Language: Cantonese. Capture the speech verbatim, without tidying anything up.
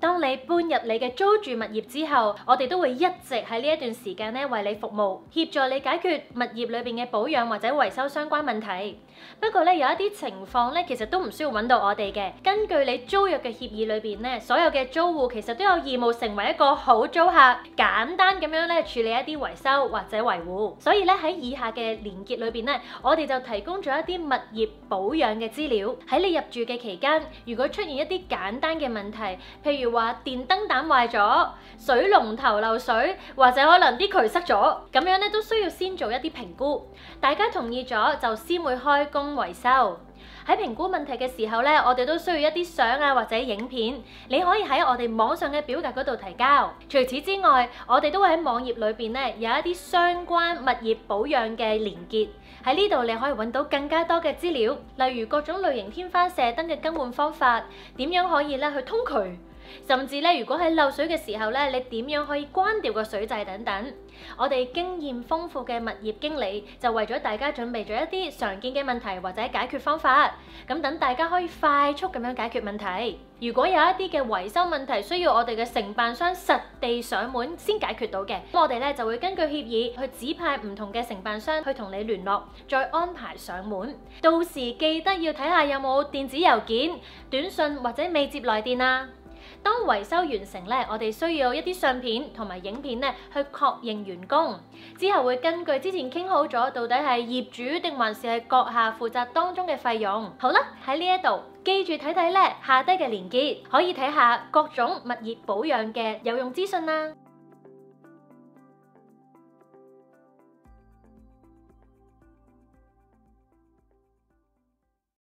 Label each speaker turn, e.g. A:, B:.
A: 當你搬入你嘅租住物業之後，我哋都會一直喺呢一段時間咧為你服務，協助你解決物業裏邊嘅保養或者維修相關問題。不過咧有一啲情況咧，其實都唔需要揾到我哋嘅。根據你租約嘅協議裏邊咧，所有嘅租戶其實都有義務成為一個好租客，簡單咁樣咧處理一啲維修或者維護。所以咧喺以下嘅連結裏邊咧，我哋就提供咗一啲物業保養嘅資料。喺你入住嘅期間，如果出現一啲簡單嘅問題，譬如話電燈膽壞咗、水龍頭漏水，或者可能啲渠塞咗，咁樣咧都需要先做一啲評估。大家同意咗就先會開工維修。喺評估問題嘅時候咧，我哋都需要一啲相啊或者影片，你可以喺我哋網上嘅表格嗰度提交。除此之外，我哋都會喺網頁裏邊咧有一啲相關物業保養嘅連結，喺呢度你可以揾到更加多嘅資料，例如各種類型天花射燈嘅更換方法，點樣可以咧去通渠。甚至咧，如果喺漏水嘅時候咧，你點樣可以關掉個水掣等等？我哋經驗豐富嘅物業經理就為咗大家準備咗一啲常見嘅問題或者解決方法，咁等大家可以快速咁樣解決問題。如果有一啲嘅維修問題需要我哋嘅承辦商實地上門先解決到嘅，咁我哋咧就會根據協議去指派唔同嘅承辦商去同你聯絡，再安排上門。到時記得要睇下有冇電子郵件、短信或者未接來電啊！當維修完成咧，我哋需要一啲相片同埋影片咧去確認完工，之後會根據之前傾好咗，到底係業主定還是係閣下負責當中嘅費用。好啦，喺呢一度記住睇睇咧下低嘅連結，可以睇下各種物業保養嘅有用資訊啦。